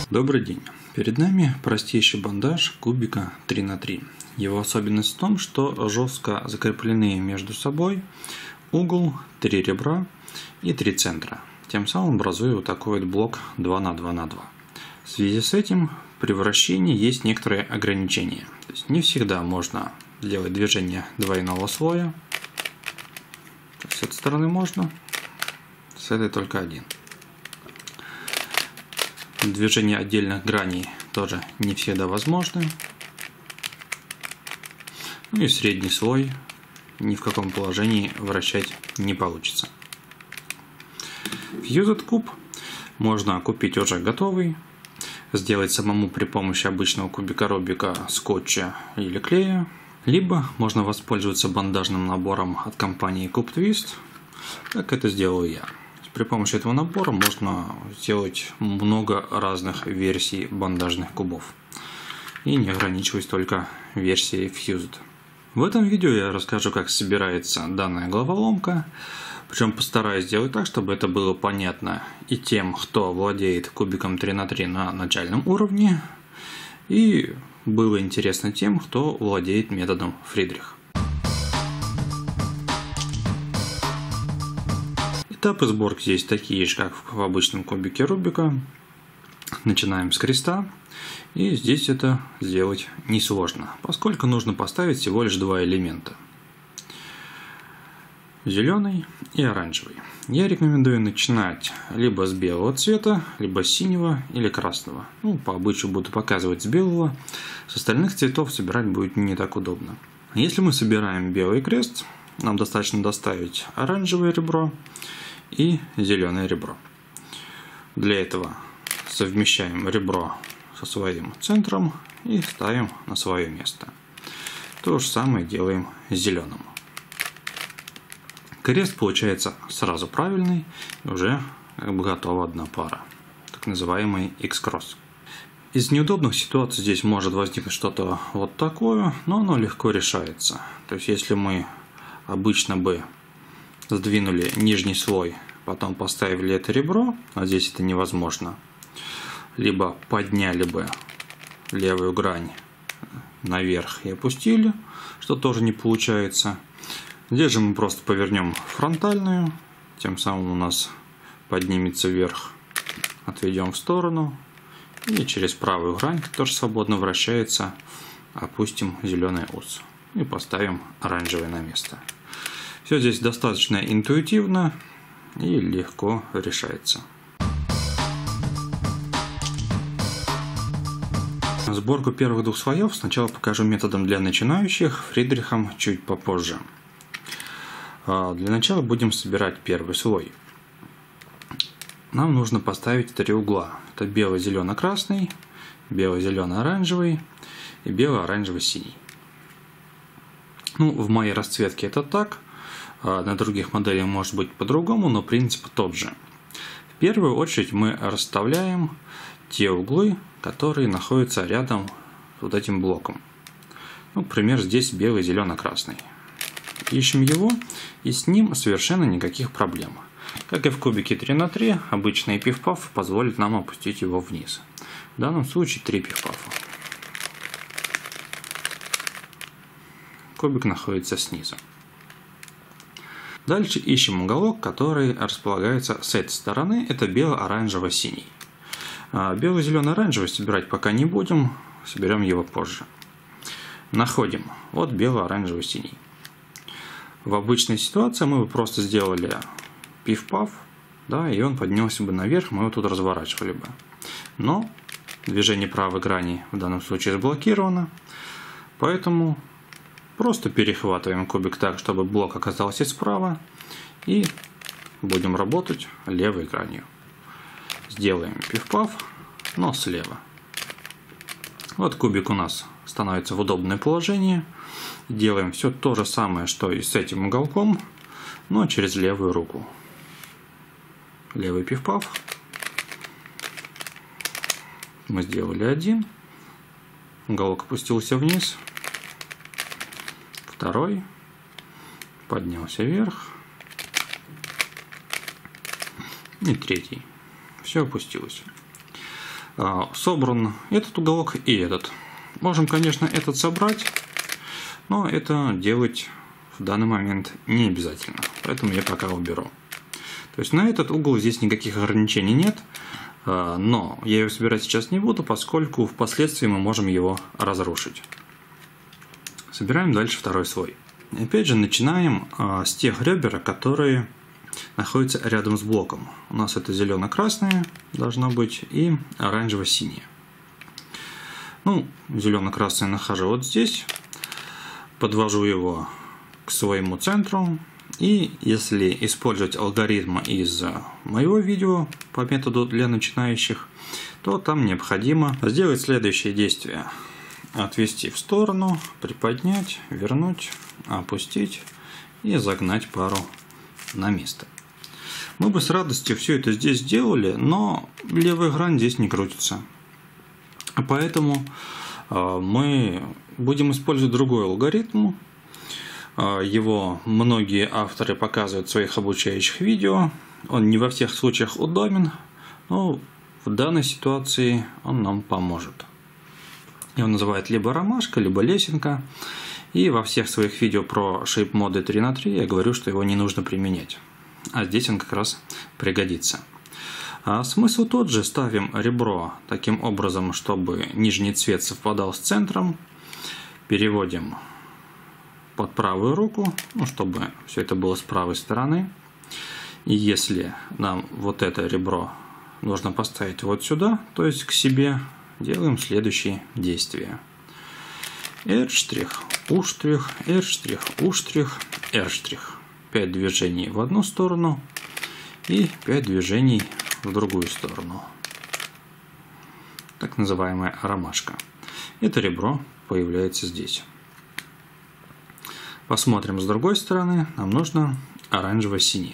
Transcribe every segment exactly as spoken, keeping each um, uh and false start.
Добрый день! Перед нами простейший бандаж кубика три на три. Его особенность в том, что жестко закреплены между собой угол, три ребра и три центра. Тем самым образуя вот такой вот блок два на два на два. В связи с этим при вращении есть некоторые ограничения. То есть не всегда можно делать движение двойного слоя. С этой стороны можно, с этой только один. Движение отдельных граней тоже не всегда возможно. Ну и средний слой ни в каком положении вращать не получится. Fused куб можно купить уже готовый, сделать самому при помощи обычного кубика Рубика, скотча или клея, либо можно воспользоваться бандажным набором от компании Cube Twist, как это сделал я. При помощи этого набора можно сделать много разных версий бандажных кубов и не ограничиваясь только версией Fused. В этом видео я расскажу, как собирается данная головоломка, причем постараюсь сделать так, чтобы это было понятно и тем, кто владеет кубиком три на три на начальном уровне, и было интересно тем, кто владеет методом Фридрих. Этапы сборки здесь такие же, как в обычном кубике Рубика. Начинаем с креста. И здесь это сделать несложно, поскольку нужно поставить всего лишь два элемента. Зеленый и оранжевый. Я рекомендую начинать либо с белого цвета, либо с синего или красного. Ну, по обычаю буду показывать с белого. С остальных цветов собирать будет не так удобно. Если мы собираем белый крест, нам достаточно доставить оранжевое ребро и зеленое ребро. Для этого совмещаем ребро со своим центром и ставим на свое место. То же самое делаем с зеленым. Крест получается сразу правильный, и уже как бы готова одна пара, так называемый X-кросс. Из неудобных ситуаций здесь может возникнуть что-то вот такое, но оно легко решается. То есть если мы обычно бы сдвинули нижний слой, потом поставили это ребро, а здесь это невозможно, либо подняли бы левую грань наверх и опустили, что тоже не получается. Здесь же мы просто повернем фронтальную, тем самым у нас поднимется вверх, отведем в сторону и через правую грань, которая свободно вращается, опустим зеленый ус и поставим оранжевый на место. Все здесь достаточно интуитивно и легко решается. Сборку первых двух слоев сначала покажу методом для начинающих, Фридрихом чуть попозже. Для начала будем собирать первый слой. Нам нужно поставить три угла. Это бело-зелено-красный, бело-зелено-оранжевый и бело-оранжево-синий. Ну, в моей расцветке это так. На других моделях может быть по-другому, но принцип тот же. В первую очередь мы расставляем те углы, которые находятся рядом с вот этим блоком. Ну, например, здесь белый, зелено-красный. Ищем его, и с ним совершенно никаких проблем. Как и в кубике три на три, обычный пиф-паф позволит нам опустить его вниз. В данном случае три пиф-пафа. Кубик находится снизу. Дальше ищем уголок, который располагается с этой стороны. Это бело-оранжево-синий. Бело-зелено-оранжевый собирать пока не будем, соберем его позже. Находим. Вот бело-оранжево-синий. В обычной ситуации мы бы просто сделали пиф-паф, да, и он поднялся бы наверх, мы его тут разворачивали бы. Но движение правой грани в данном случае заблокировано, поэтому просто перехватываем кубик так, чтобы блок оказался справа, и будем работать левой гранью. Сделаем пиф-паф, но слева. Вот кубик у нас становится в удобное положение. Делаем все то же самое, что и с этим уголком, но через левую руку. Левый пиф-паф. Мы сделали один. Уголок опустился вниз. Второй. Поднялся вверх. И третий. Все опустилось. собран этот уголок и этот. Можем, конечно, этот собрать, но это делать в данный момент не обязательно. Поэтому я пока уберу. То есть на этот угол здесь никаких ограничений нет. Но я его собирать сейчас не буду, поскольку впоследствии мы можем его разрушить. Собираем дальше второй слой. И опять же начинаем с тех ребер, которые находятся рядом с блоком. У нас это зелено-красное должно быть и оранжево-синее. Ну, зелено-красное нахожу вот здесь. Подвожу его к своему центру. И если использовать алгоритм из моего видео по методу для начинающих, то там необходимо сделать следующее действие. Отвести в сторону, приподнять, вернуть, опустить и загнать пару на место. Мы бы с радостью все это здесь сделали, но левая грань здесь не крутится. Поэтому мы будем использовать другой алгоритм. Его многие авторы показывают в своих обучающих видео. Он не во всех случаях удобен, но в данной ситуации он нам поможет. Его называют либо ромашка, либо лесенка. И во всех своих видео про шейп-моды три на три я говорю, что его не нужно применять. А здесь он как раз пригодится. А смысл тот же. Ставим ребро таким образом, чтобы нижний цвет совпадал с центром. Переводим под правую руку, ну, чтобы все это было с правой стороны. И если нам вот это ребро нужно поставить вот сюда, то есть к себе, делаем следующие действия. R', U', R', U', R'. пять движений в одну сторону и пять движений в другую сторону. Так называемая ромашка. Это ребро появляется здесь. Посмотрим с другой стороны. Нам нужно оранжево-синее.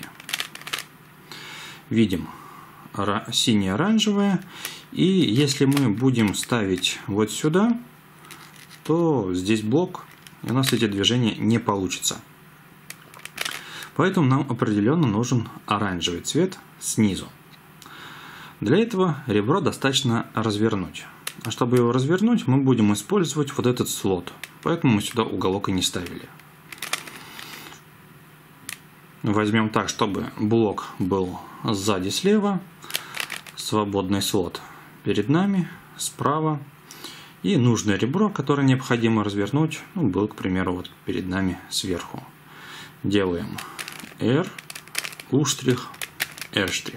Видим синее-оранжевое. И если мы будем ставить вот сюда, то здесь блок, и у нас эти движения не получится. Поэтому нам определенно нужен оранжевый цвет снизу. Для этого ребро достаточно развернуть. А чтобы его развернуть, мы будем использовать вот этот слот. Поэтому мы сюда уголок и не ставили. Возьмем так, чтобы блок был сзади слева, свободный слот перед нами, справа. И нужное ребро, которое необходимо развернуть, ну, был, к примеру, вот перед нами сверху. Делаем R, U', R'.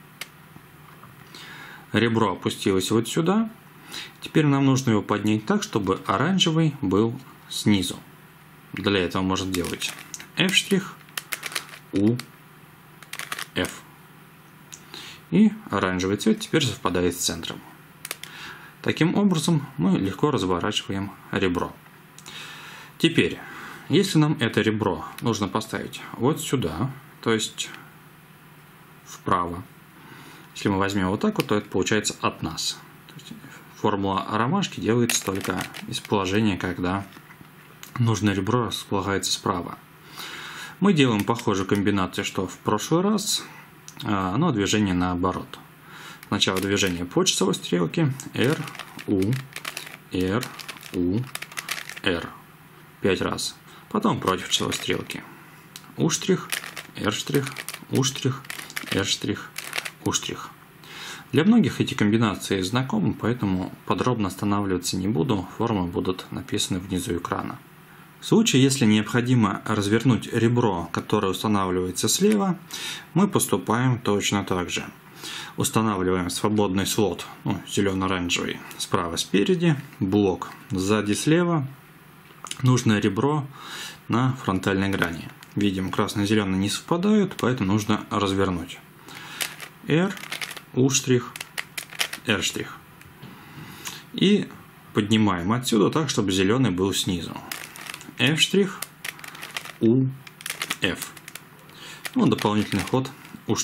Ребро опустилось вот сюда. Теперь нам нужно его поднять так, чтобы оранжевый был снизу. Для этого можно делать F', U, F. И оранжевый цвет теперь совпадает с центром. Таким образом мы легко разворачиваем ребро. Теперь, если нам это ребро нужно поставить вот сюда, то есть вправо, если мы возьмем вот так вот, то это получается от нас. То есть формула ромашки делается только из положения, когда нужное ребро располагается справа. Мы делаем похожую комбинацию, что в прошлый раз, но движение наоборот. Сначала движение по часовой стрелке R, U, R, U, R. пять раз. Потом против часовой стрелки. U', R', U', R', U'. Для многих эти комбинации знакомы, поэтому подробно останавливаться не буду. Формы будут написаны внизу экрана. В случае, если необходимо развернуть ребро, которое устанавливается слева, мы поступаем точно так же. Устанавливаем свободный слот, ну, зелено-оранжевый, справа спереди, блок сзади слева, нужное ребро на фронтальной грани. Видим, красно-зеленый не совпадают, поэтому нужно развернуть. R, U', R'. И поднимаем отсюда так, чтобы зеленый был снизу. F', U, F. Ну, дополнительный ход U'.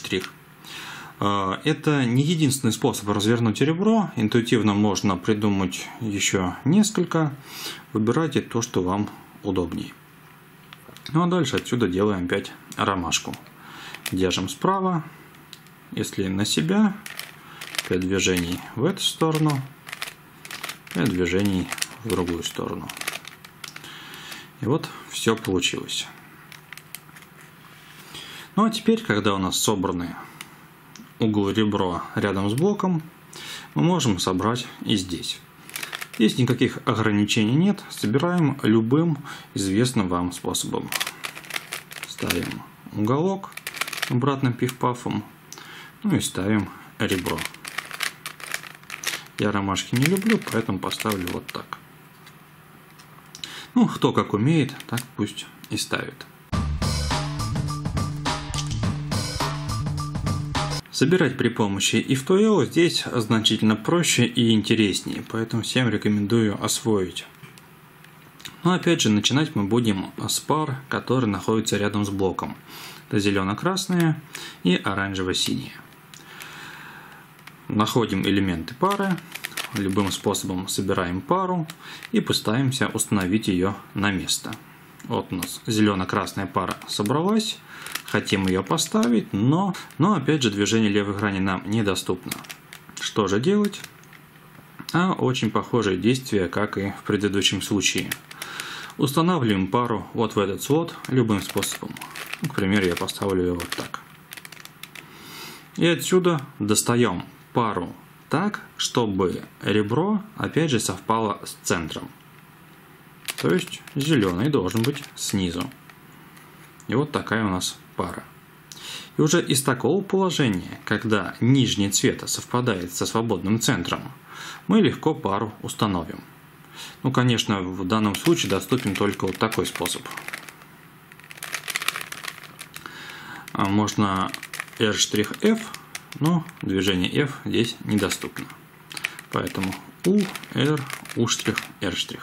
Это не единственный способ развернуть ребро. Интуитивно можно придумать еще несколько. Выбирайте то, что вам удобнее. Ну а дальше отсюда делаем опять ромашку. Держим справа. Если на себя, пять движений в эту сторону, пять движений в другую сторону. И вот все получилось. Ну а теперь, когда у нас собраны угол и ребро рядом с блоком, мы можем собрать и здесь. Здесь никаких ограничений нет, собираем любым известным вам способом. Ставим уголок обратным пиф-пафом, ну и ставим ребро. Я ромашки не люблю, поэтому поставлю вот так. Ну, кто как умеет, так пусть и ставит. Собирать при помощи ай эф ту эл здесь значительно проще и интереснее, поэтому всем рекомендую освоить. Но опять же, начинать мы будем с пар, которые находятся рядом с блоком. Это зелено-красные и оранжево-синие. Находим элементы пары, любым способом собираем пару и пытаемся установить ее на место. Вот у нас зелено-красная пара собралась. Хотим ее поставить, но, но опять же движение левой грани нам недоступно. Что же делать? А очень похожее действие, как и в предыдущем случае. Устанавливаем пару вот в этот слот любым способом. К примеру, я поставлю ее вот так. И отсюда достаем пару так, чтобы ребро опять же совпало с центром. То есть зеленый должен быть снизу. И вот такая у нас пара. И уже из такого положения, когда нижний цвет совпадает со свободным центром, мы легко пару установим. Ну, конечно, в данном случае доступен только вот такой способ. Можно R'-F, но движение F здесь недоступно. Поэтому U, R, U', R'.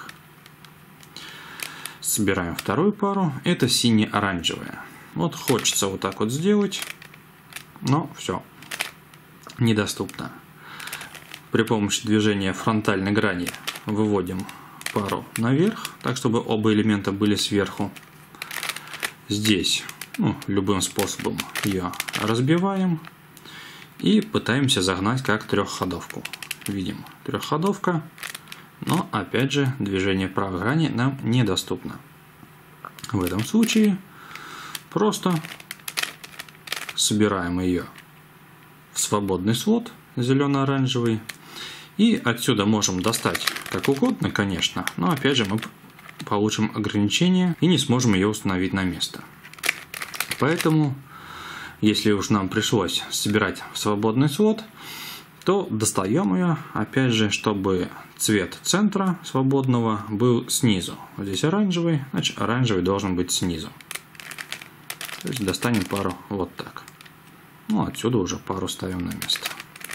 Собираем вторую пару. Это сине-оранжевая. Вот хочется вот так вот сделать, но все, недоступно. При помощи движения фронтальной грани выводим пару наверх, так чтобы оба элемента были сверху. Здесь ну, любым способом ее разбиваем и пытаемся загнать как трехходовку. Видим, трехходовка. Но опять же движение правой грани нам недоступно. В этом случае просто собираем ее в свободный слот зелено-оранжевый. И отсюда можем достать как угодно, конечно, но опять же мы получим ограничение и не сможем ее установить на место. Поэтому, если уж нам пришлось собирать в свободный слот, то достаем ее, опять же, чтобы цвет центра свободного был снизу. Вот здесь оранжевый, значит оранжевый должен быть снизу. То есть достанем пару вот так. Ну, отсюда уже пару ставим на место.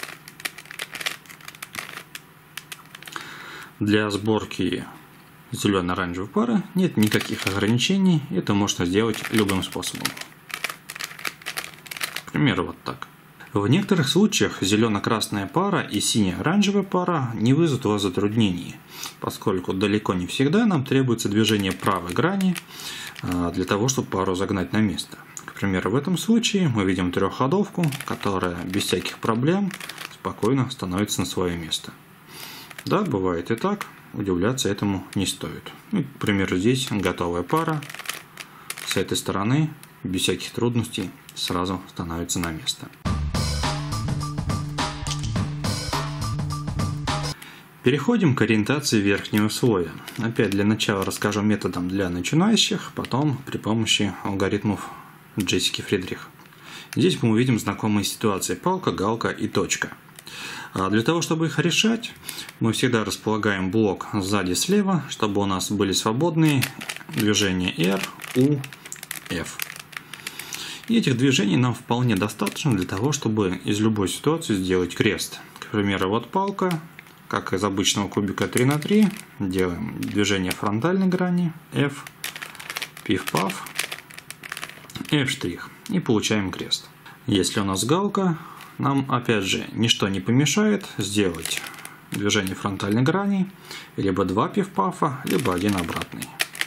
Для сборки зелено-оранжевой пары нет никаких ограничений. Это можно сделать любым способом. К примеру, вот так. В некоторых случаях зелено-красная пара и сине-оранжевая пара не вызовут у вас затруднений, поскольку далеко не всегда нам требуется движение правой грани для того, чтобы пару загнать на место. К примеру, в этом случае мы видим трехходовку, которая без всяких проблем спокойно становится на свое место. Да, бывает и так, удивляться этому не стоит. Ну, к примеру, здесь готовая пара с этой стороны без всяких трудностей сразу становится на место. Переходим к ориентации верхнего слоя. Опять для начала расскажу методом для начинающих, потом при помощи алгоритмов Джессики Фридрих. Здесь мы увидим знакомые ситуации: палка, галка и точка. А для того, чтобы их решать, мы всегда располагаем блок сзади слева, чтобы у нас были свободные движения R, U, F. И этих движений нам вполне достаточно для того, чтобы из любой ситуации сделать крест. К примеру, вот палка. Как из обычного кубика три на три, делаем движение фронтальной грани, F, пиф-паф, F', и получаем крест. Если у нас галка, нам опять же ничто не помешает сделать движение фронтальной грани, либо два пиф-пафа, либо один обратный.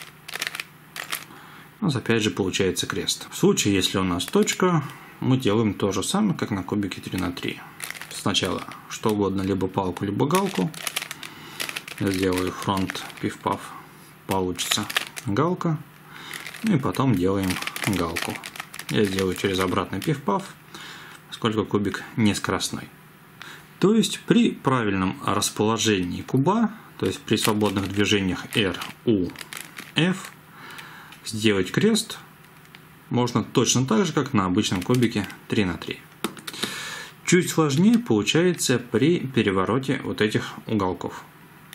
У нас опять же получается крест. В случае, если у нас точка, мы делаем то же самое, как на кубике три на три. сначала что угодно, либо палку, либо галку. Я сделаю фронт пиф-паф, получится галка. И потом делаем галку. Я сделаю через обратный пиф-паф, поскольку кубик не скоростной. То есть при правильном расположении куба, то есть при свободных движениях R, U, F, сделать крест можно точно так же, как на обычном кубике три на три. Чуть сложнее получается при перевороте вот этих уголков.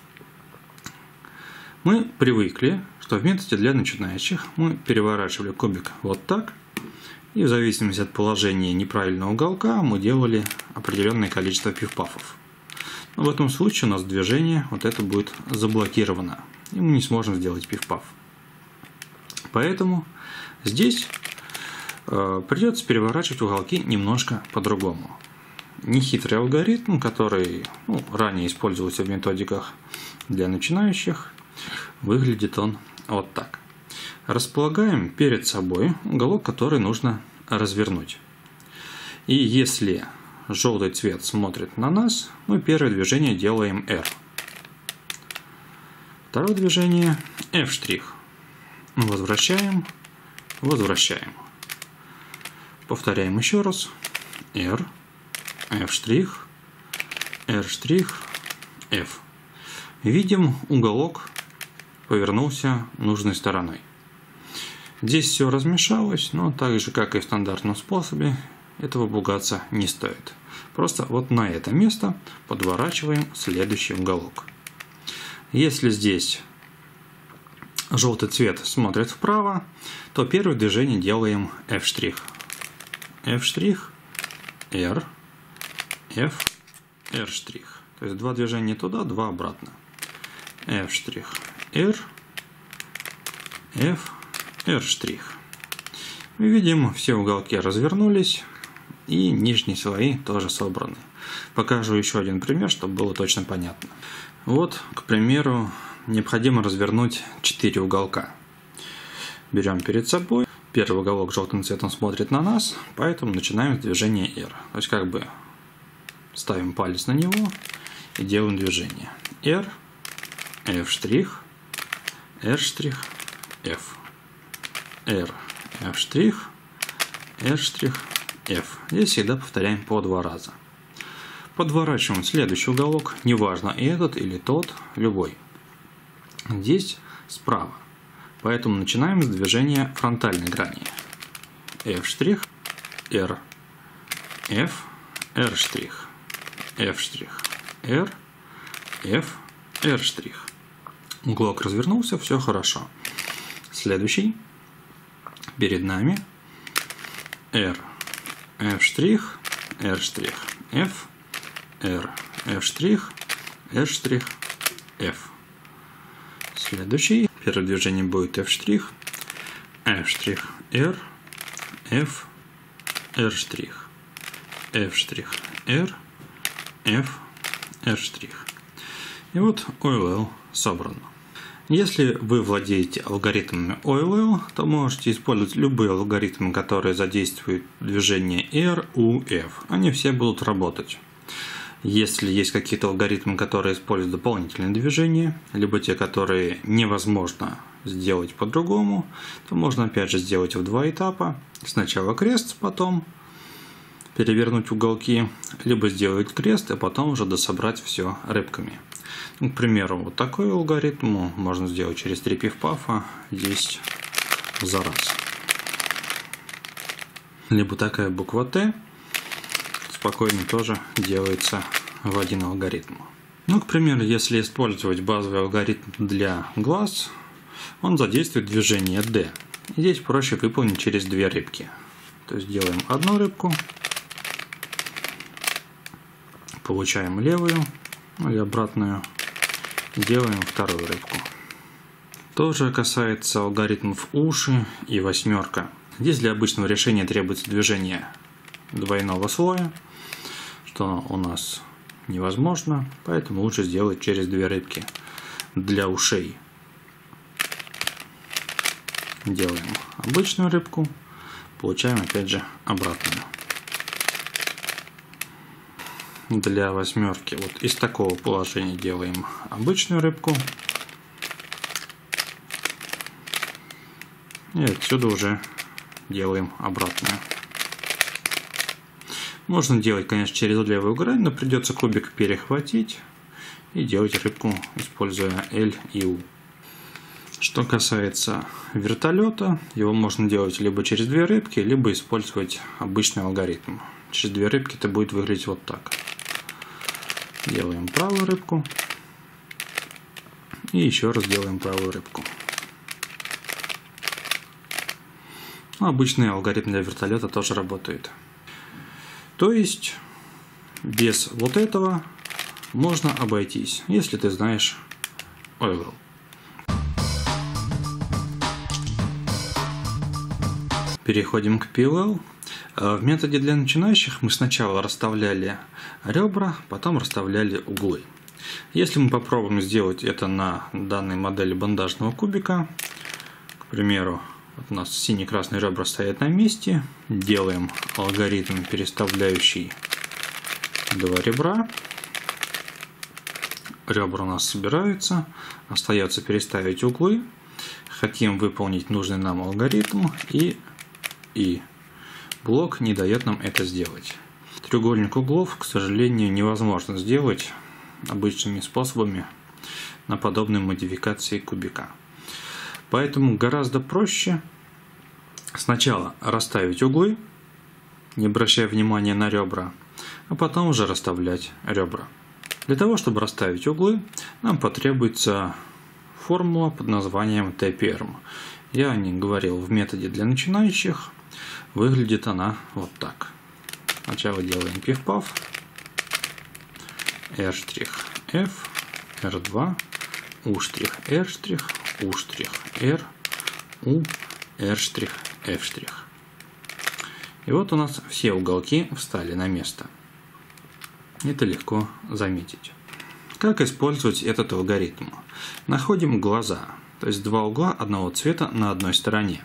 Мы привыкли, что в методе для начинающих мы переворачивали кубик вот так, и в зависимости от положения неправильного уголка мы делали определенное количество пиф-пафов. Но в этом случае у нас движение вот это будет заблокировано, и мы не сможем сделать пиф-паф. Поэтому здесь э, придется переворачивать уголки немножко по-другому. Нехитрый алгоритм, который ну, ранее использовался в методиках для начинающих, выглядит он вот так. Располагаем перед собой уголок, который нужно развернуть. И если желтый цвет смотрит на нас, мы первое движение делаем R. Второе движение F'. Возвращаем, возвращаем. Повторяем еще раз. R, F', R', F. Видим, уголок повернулся нужной стороной. Здесь все размешалось, но так же, как и в стандартном способе, этого пугаться не стоит. Просто вот на это место подворачиваем следующий уголок. Если здесь желтый цвет смотрит вправо, то первое движение делаем F'. F', R, F, R'. То есть два движения туда, два обратно. F', R, F, R'. Мы видим, все уголки развернулись, и нижние слои тоже собраны. Покажу еще один пример, чтобы было точно понятно. Вот, к примеру, необходимо развернуть четыре уголка. Берем перед собой. Первый уголок желтым цветом смотрит на нас, поэтому начинаем с движения R. То есть как бы ставим палец на него и делаем движение. R, F', R', F. R, F', R', F. Здесь всегда повторяем по два раза. Подворачиваем следующий уголок, неважно этот или тот, любой. Здесь справа. Поэтому начинаем с движения фронтальной грани. F', R, F, R', F', R, F, R'. Уголок развернулся, все хорошо. Следующий. Перед нами R, F', R', F, R, F', R', F. Следующий. Первое движение будет F', F', R, F, R', F', R, F, R'. И вот о эл эл собрано. Если вы владеете алгоритмами о эл эл, то можете использовать любые алгоритмы, которые задействуют движение R, U, F. Они все будут работать. Если есть какие-то алгоритмы, которые используют дополнительные движения, либо те, которые невозможно сделать по-другому, то можно опять же сделать в два этапа. Сначала крест, потом перевернуть уголки, либо сделать крест, а потом уже дособрать все рыбками. К примеру, вот такой алгоритм можно сделать через три пиф-пафа десять за раз. Либо такая буква Т спокойно тоже делается в один алгоритм. Ну, к примеру, если использовать базовый алгоритм для глаз, он задействует движение D. Здесь проще выполнить через две рыбки. То есть делаем одну рыбку, получаем левую или обратную, делаем вторую рыбку. То же касается алгоритмов уши и восьмерка. Здесь для обычного решения требуется движение двойного слоя, что у нас невозможно, поэтому лучше сделать через две рыбки. Для ушей делаем обычную рыбку, получаем опять же обратную. для восьмерки вот из такого положения делаем обычную рыбку. И отсюда уже делаем обратную. Можно делать, конечно, через левую грань, но придется кубик перехватить и делать рыбку, используя L и U. Что касается вертолета, его можно делать либо через две рыбки, либо использовать обычный алгоритм. Через две рыбки это будет выглядеть вот так. Делаем правую рыбку. И еще раз делаем правую рыбку. Обычный алгоритм для вертолета тоже работает. То есть без вот этого можно обойтись, если ты знаешь Euler. Переходим к пи эл эл. В методе для начинающих мы сначала расставляли ребра, потом расставляли углы. Если мы попробуем сделать это на данной модели бандажного кубика, к примеру, вот у нас сине-красные ребра стоят на месте, делаем алгоритм, переставляющий два ребра, ребра у нас собираются, остается переставить углы, хотим выполнить нужный нам алгоритм, и, и блок не дает нам это сделать. Треугольник углов, к сожалению, невозможно сделать обычными способами на подобной модификации кубика. Поэтому гораздо проще сначала расставить углы, не обращая внимания на ребра, а потом уже расставлять ребра. Для того, чтобы расставить углы, нам потребуется формула под названием тэ пи эр эм. Я о ней говорил в методе для начинающих. Выглядит она вот так. Сначала делаем пиф-паф, R', F, эр два, U', R', U', R, U, R', F'. И вот у нас все уголки встали на место. Это легко заметить. Как использовать этот алгоритм? Находим глаза, то есть два угла одного цвета на одной стороне.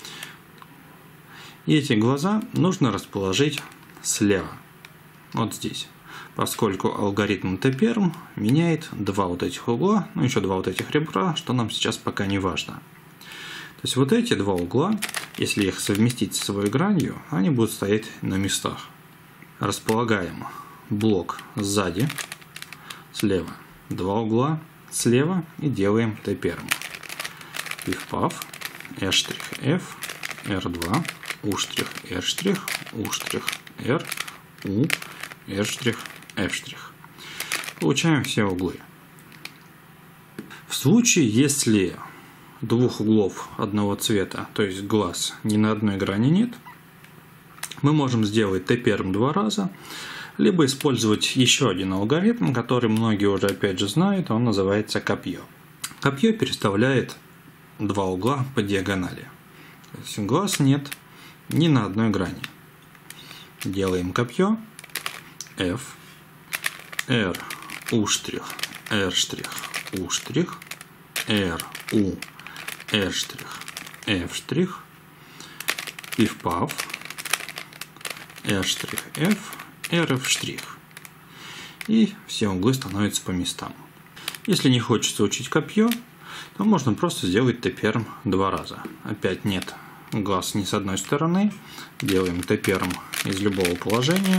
И эти глаза нужно расположить слева, вот здесь. Поскольку алгоритм тэ пи эр эм меняет два вот этих угла, ну еще два вот этих ребра, что нам сейчас пока не важно. То есть вот эти два угла, если их совместить с своей гранью, они будут стоять на местах. Располагаем блок сзади, слева два угла, слева и делаем тэ пи эр эм. Пиф-паф, R', эр два, U', R', U', R, U, R', F'. Получаем все углы. В случае, если двух углов одного цвета, то есть глаз, ни на одной грани нет, мы можем сделать тэ пи эр эм два раза, либо использовать еще один алгоритм, который многие уже опять же знают, он называется копье. Копье переставляет два угла по диагонали. То есть глаз нет ни на одной грани. Делаем копье, F, R, U', R', U', R, U, R', F', пиф-паф, R', F, R'. И все углы становятся по местам. Если не хочется учить копье, то можно просто сделать тэ пи эр эм два раза. Опять нет глаз ни с одной стороны. Делаем тэ пи эр эм из любого положения.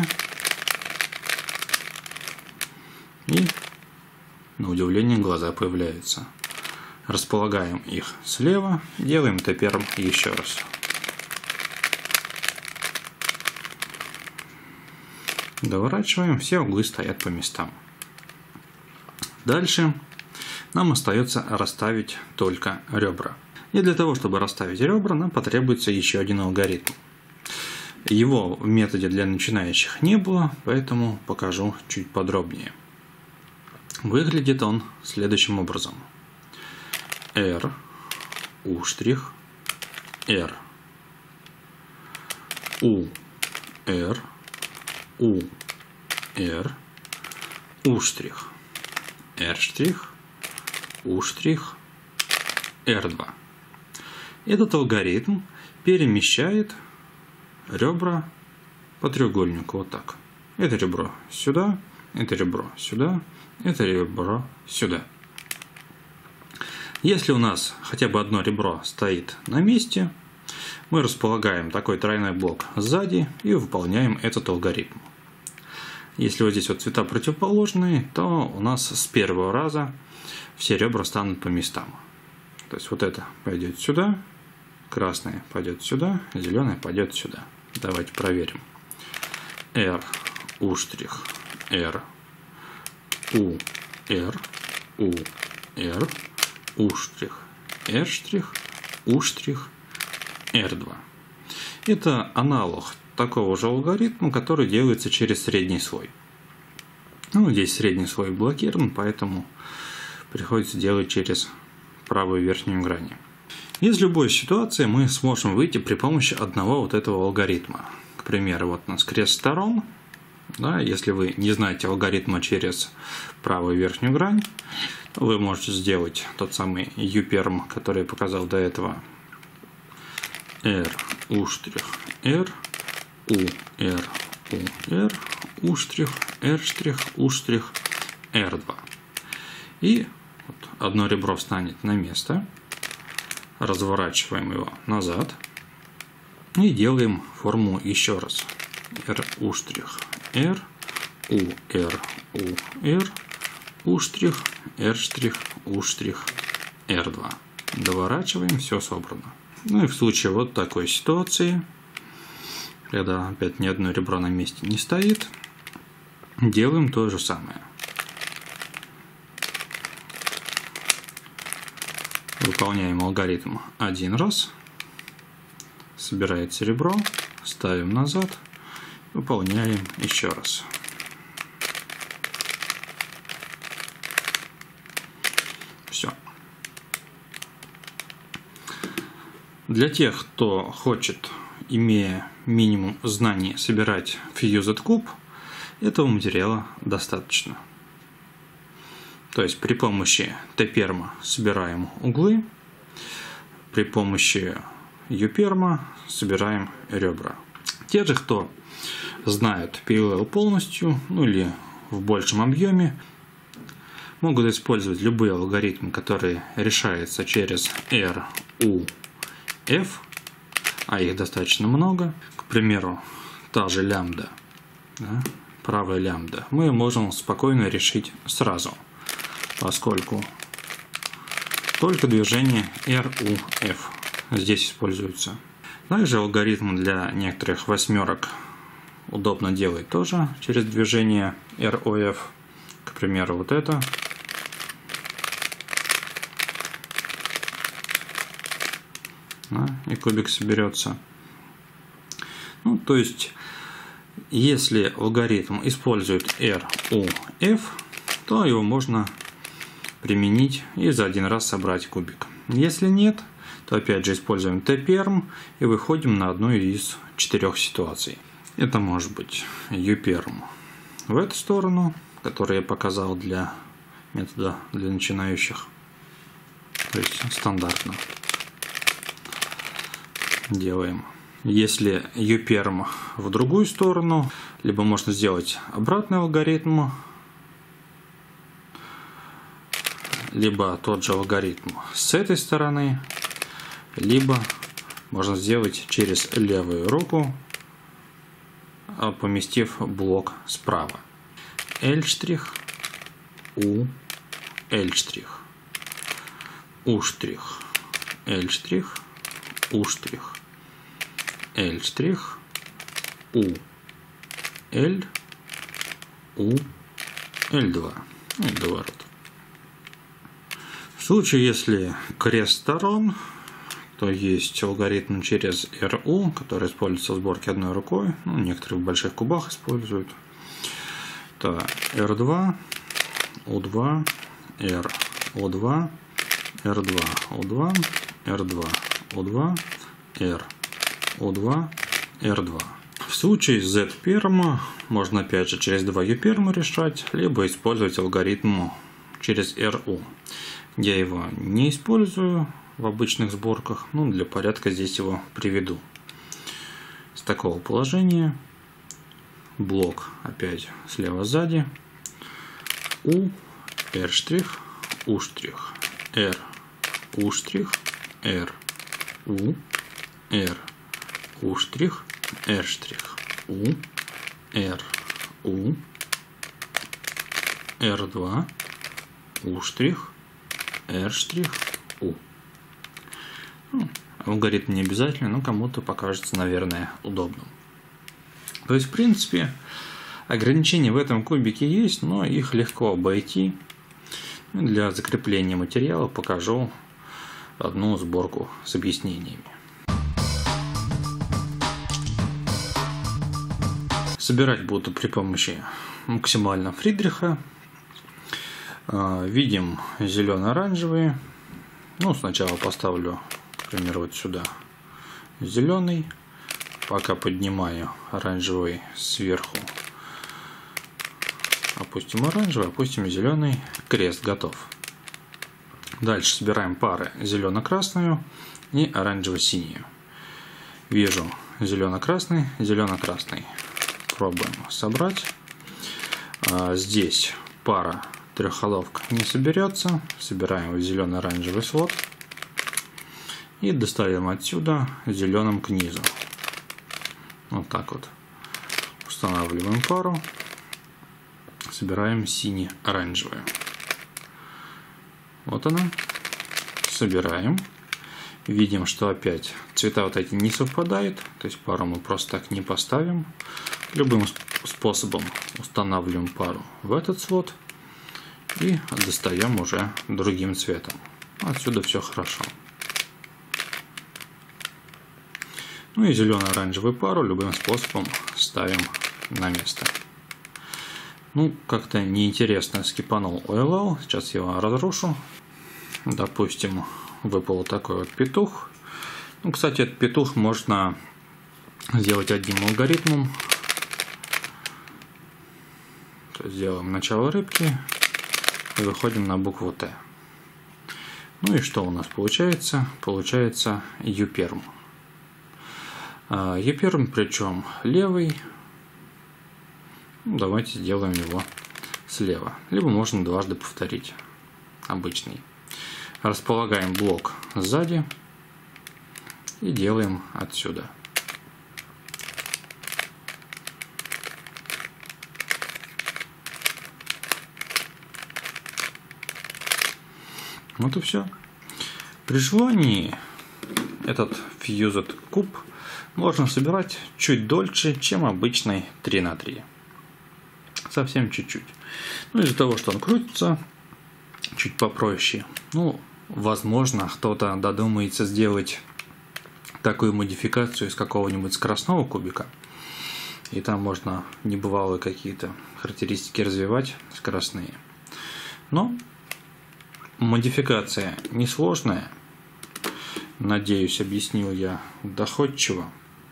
И, на удивление, глаза появляются. Располагаем их слева. Делаем тэ пи эр эм еще раз. Доворачиваем, все углы стоят по местам. Дальше нам остается расставить только ребра. И для того, чтобы расставить ребра, нам потребуется еще один алгоритм. Его в методе для начинающих не было, поэтому покажу чуть подробнее. Выглядит он следующим образом. R, U', R, U, R, U, R, U', R', U', эр два. Этот алгоритм перемещает ребра по треугольнику вот так. Это ребро сюда, это ребро сюда, это ребро сюда. Если у нас хотя бы одно ребро стоит на месте, мы располагаем такой тройной блок сзади и выполняем этот алгоритм. Если вот здесь вот цвета противоположные, то у нас с первого раза все ребра станут по местам. То есть вот это пойдет сюда, красное пойдет сюда, зеленое пойдет сюда. Давайте проверим. R, U', R, U, R, U, R, U', R', U', эр два. Это аналог такого же алгоритма, который делается через средний слой. Ну, здесь средний слой блокирован, поэтому приходится делать через правую верхнюю грань. Из любой ситуации мы сможем выйти при помощи одного вот этого алгоритма. К примеру, вот у нас крест сторон. Да, если вы не знаете алгоритма через правую верхнюю грань, то вы можете сделать тот самый U-перм, который я показал до этого. R, U', R, U, R, U, R, U', R', U', эр два. И вот одно ребро встанет на место. Разворачиваем его назад. И делаем форму еще раз. R, U', R, U, R, U, R, U', R', U', эр два. Доворачиваем, все собрано. Ну и в случае вот такой ситуации, когда опять ни одно ребро на месте не стоит, делаем то же самое. Выполняем алгоритм один раз, собирается ребро, ставим назад, выполняем еще раз. Все. Для тех, кто хочет, имея минимум знаний, собирать фьюзед куб, этого материала достаточно. То есть при помощи Т-перма собираем углы, при помощи Ю-перма собираем ребра. Те же, кто знают пи эл эл полностью, ну или в большем объеме, могут использовать любые алгоритмы, которые решаются через R, U, F, а их достаточно много. К примеру, та же лямбда, да, правая лямбда, мы можем спокойно решить сразу, поскольку только движение эр ю эф здесь используется. Также алгоритм для некоторых восьмерок удобно делать тоже через движение эр о эф. К примеру, вот это. Да, и кубик соберется. Ну, то есть, если алгоритм использует эр ю эф, то его можно применить и за один раз собрать кубик. Если нет, то опять же используем Т-перм и выходим на одну из четырех ситуаций. Это может быть Ю-перм в эту сторону, который я показал для метода для начинающих. То есть стандартно делаем. Если Ю-перм в другую сторону, либо можно сделать обратный алгоритм, либо тот же алгоритм с этой стороны, либо можно сделать через левую руку, поместив блок справа. L', U, L', U', L', U', L', U, L, U, L два. И доворот. В случае, если крест сторон, то есть алгоритм через эр ю, который используется в сборке одной рукой. Ну, некоторые в больших кубах используют. Это эр два, у два, R, у два, эр два, у два, эр два, у два, R, у два, эр два. В случае с Z-перма можно опять же через два Ю-перма решать, либо использовать алгоритм через эр ю. Я его не использую в обычных сборках, но для порядка здесь его приведу. С такого положения блок опять слева сзади, У, R штрих, U штрих, R, U штрих, R, U, R, U штрих, R штрих, U, R, U, эр два, U штрих, R штрих, U. Ну, алгоритм не обязательно, но кому-то покажется, наверное, удобным. То есть, в принципе, ограничения в этом кубике есть, но их легко обойти. Для закрепления материала покажу одну сборку с объяснениями. Собирать буду при помощи максимально Фридриха. Видим зелено-оранжевые. Ну, сначала поставлю, например, вот сюда зеленый. Пока поднимаю оранжевый сверху. Опустим оранжевый, опустим зеленый. Крест готов. Дальше собираем пары зелено-красную и оранжево-синюю. Вижу зелено-красный, зелено-красный. Пробуем собрать. Здесь пара трехходовка не соберется. Собираем в зелено-оранжевый слот. И достаем отсюда зеленым к низу. Вот так вот. Устанавливаем пару. Собираем сине-оранжевую. Вот она. Собираем. Видим, что опять цвета вот эти не совпадают. То есть пару мы просто так не поставим. Любым способом устанавливаем пару в этот слот. И достаем уже другим цветом. Отсюда все хорошо. Ну и зелено-оранжевую пару любым способом ставим на место. Ну, как-то неинтересно скипанул о эл эл. Сейчас я его разрушу. Допустим, выпал вот такой вот петух. Ну, кстати, этот петух можно сделать одним алгоритмом. Сделаем начало рыбки и выходим на букву Т. Ну и что у нас получается? Получается Юперм. Юперм, причем левый. Давайте сделаем его слева. Либо можно дважды повторить. Обычный. Располагаем блок сзади и делаем отсюда. Вот и все. При желании этот Fused куб можно собирать чуть дольше, чем обычный три на три. Совсем чуть-чуть. Ну, из-за того, что он крутится чуть попроще. Ну, возможно, кто-то додумается сделать такую модификацию из какого-нибудь скоростного кубика. И там можно небывалые какие-то характеристики развивать, скоростные. Но модификация несложная. Надеюсь, объяснил я доходчиво.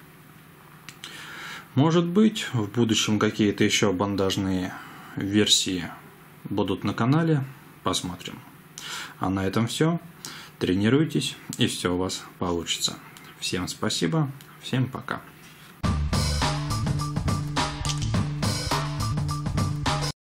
Может быть, в будущем какие-то еще бандажные версии будут на канале. Посмотрим. А на этом все. Тренируйтесь, и все у вас получится. Всем спасибо. Всем пока.